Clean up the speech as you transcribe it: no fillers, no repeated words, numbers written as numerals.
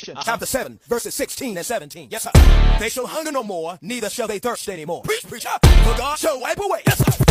Revelation chapter 7, verses 16 and 17. Yes, sir. They shall hunger no more, neither shall they thirst anymore. Preach, preacher. For God shall wipe away. Yes, sir.